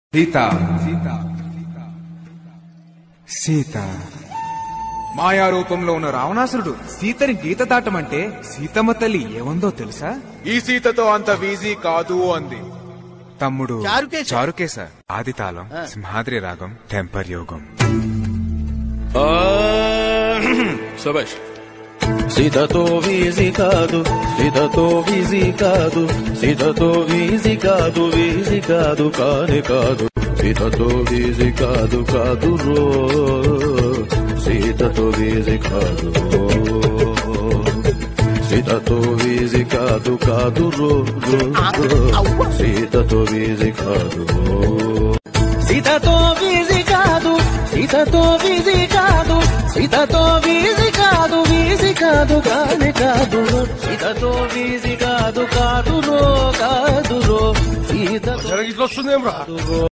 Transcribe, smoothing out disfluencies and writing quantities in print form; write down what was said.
సీత సీత మాయా రూపంలో ఉన్న రావణాసురుడు సీతని గీత దాటమంటే సీతమ్మ తల్లి ఏముందో తెలుసా? ఈ సీతతో అంత వీజీ కాదు అంది. తమ్ముడు చారుకేశ ఆది తాళం, సింహాద్రి రాగం, టెంపర్ యోగం. సబాష్. సీతతో వీజీ కాదు, సీతతో వీజీ కాదు, సీతతో వీజీ కాదు, వీజీ కాదు కాని కాదు, సీతతో వీజీ కాదు కాదు రో, సీతతో వీజీ కాదు, సీతతో వీజీ కాదు కాదు రో, సీతతో వీజీ కాదు, సీతతో వీజీ కాదు, సీతతో వీజీ కాదు, సీతతో వీజీ కాదు, వీజీ కాదు కాని కాదు, సీతతో వీజీ కాదు కాదు రో, కాదు రో, సీతతో ఇట్లా వస్తుందేం రా.